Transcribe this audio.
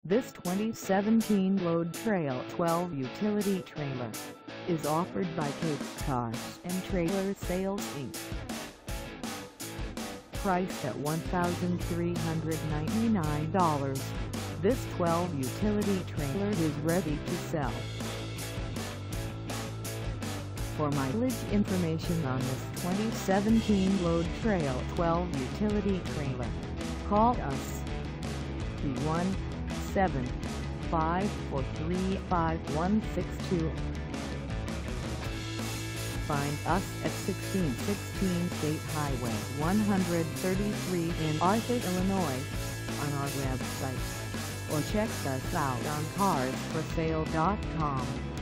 This 2017 Load Trail 12 utility trailer is offered by Cape Cod and Trailer Sales Inc. Priced at $1,399, this 12 utility trailer is ready to sell. For mileage information on this 2017 Load Trail 12 utility trailer, call us 217-543-5162. Find us at 1616 State Highway 133 in Arthur, Illinois, on our website, or check us out on carsforsale.com.